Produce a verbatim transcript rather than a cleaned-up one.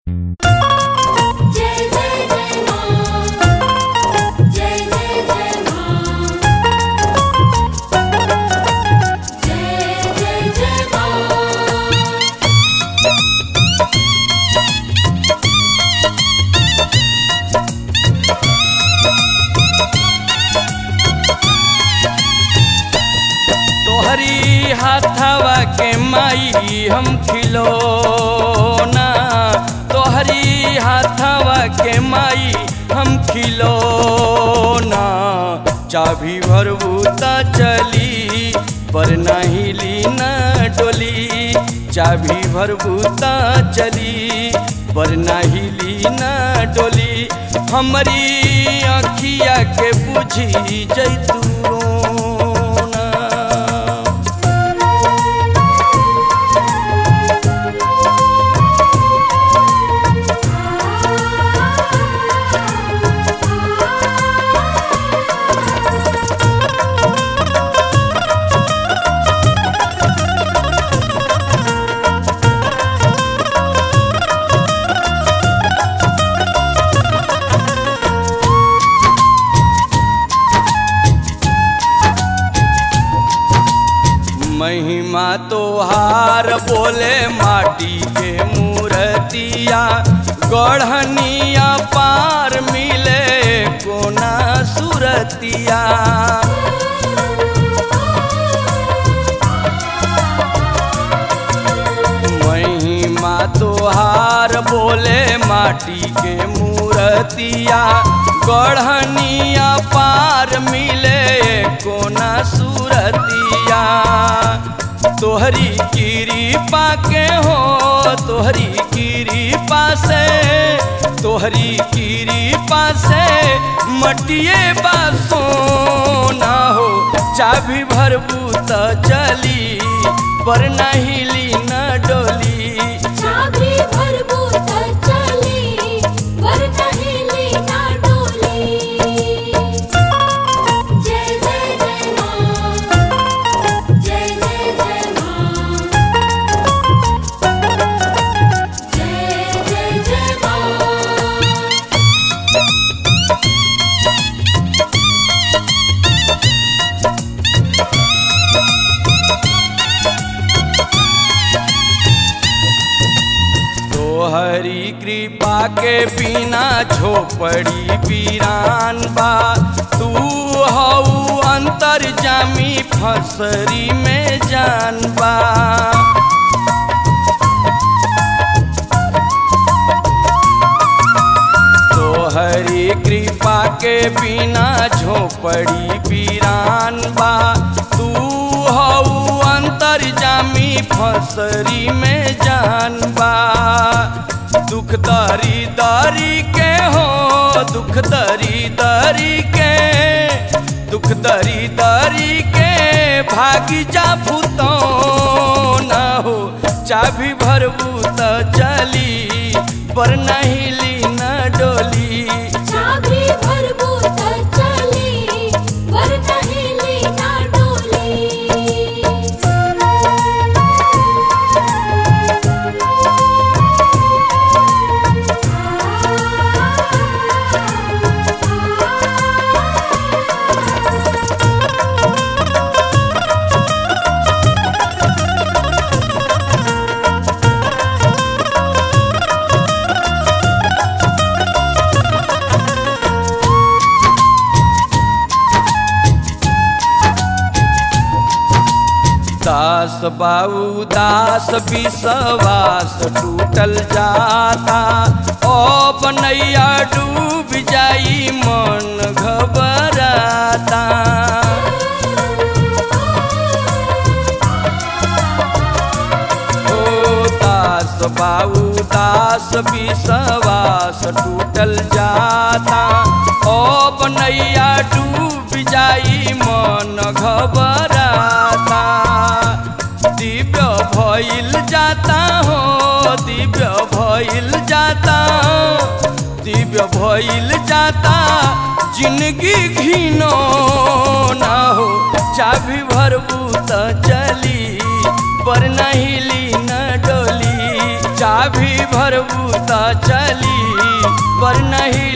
हाथवा के माई हम खिलौना, तोहरी हाथवा के माई हम खिलौना। चाभी भरबू त चली पर नहीं ली न डोली, चाभी भरबू त चली पर नहीं ली न डोली। हमारी अखिया के बुझी जैतू महिमा तोहार बोले माटी के मूर्तिया, गढ़निया पार मिले कोना सुरतिया। महिमा तोहार बोले माटी के मूर्तिया, गढ़निया पार मिले कोना सुरतिया। तोहरी कृपा के हो, तोहरी कृपा से, तोहरी कृपा से मटिए बासो ना हो। चाभी भरबू त चली पर नहीं ली न डोली, चाभी भरबू त चली पर नहीं ली न डोली। जय जय जय माँ, जय जय जय माँ, जय जय जय माँ। तोहरी कृपा के बिना झोपड़ी वीरान बा, तू हऊ अंतर्जामी फसरी में जान बा। तोहरी कृपा के बिना झोपड़ी वीरान बा, तू हऊ अंतर्जामी फसरी में जान बा। दुख दरी दरी के हो, दुख दरी दरी के, दुख दरी दरी के भागी जा भूतो न हो। चाभी भरबू त चली पर नहीं ली न डोली, चाभी भरबू त चली पर नहीं ली न डोली। दास बाऊ दास विश्वास टूटल जाता, ओ बनैया डूब जाई मन घबराता। ओ दास बाऊ दास विश्वास टूटल जाता, ओ बनैया डूब जाई मन घबराता। दिव्य भइल जाता हो, दिव्य भइल जाता, दिव्य भइल जाता जिंदगी घिनो ना हो। चाभी भरबू त चली पर नहीं ली न डोली, चाभी भरबू त चली वरना